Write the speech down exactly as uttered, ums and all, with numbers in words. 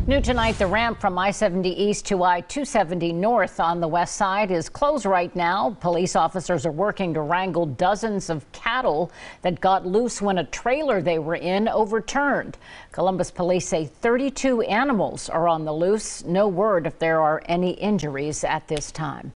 New tonight, the ramp from I seventy east to I two seventy north on the west side is closed right now. Police officers are working to wrangle dozens of cattle that got loose when a trailer they were in overturned. Columbus police say thirty-two animals are on the loose. No word if there are any injuries at this time.